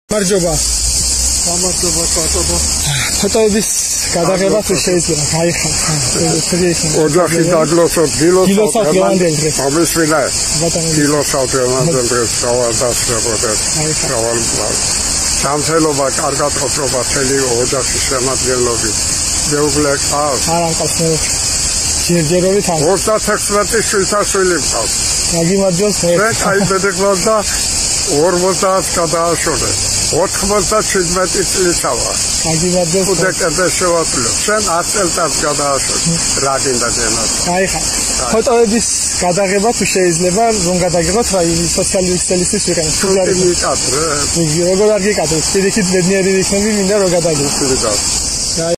მარჯობა. გამარჯობა პატობა. ფოტოების გადაღება თუ შეიძლება, გაიხარ. ოჯახი დაგლოცოთ, გილოცავთ ლევანდელ დღეს. ამისვინა. გილოცავთ ლევანდელ დღეს, დავადასწრებოდეთ. რავალ სამწელობა, კარგად ყოფრობა მთელი ოჯახის შემადგენლობით. მეუღლე ყავს. არა, ყავს მეუღლე. ჯერჯერობით ამ 36 შვილთაშვილი მყავს. მაგიმარჯოს მე. მე წაიბედეგლავ და 50 გადააშორე. 97 წლისავა. მაგიმარჯოს. უდეკერდე შევაფლო. შენ 10 წელს გადააშორე. რა გინდა დემას? გაიხარ. ფოტოების გადაღება თუ შეიძლება რომ გადაგიღოთ რა სოციალური ქსელისთვის ვიყენებთ. თუ არ გიკადრე. როგორ არ გიკადრეთ? პირიქით ბედნიერი ვიქნები, მინდა რომ გადაგიღოთ.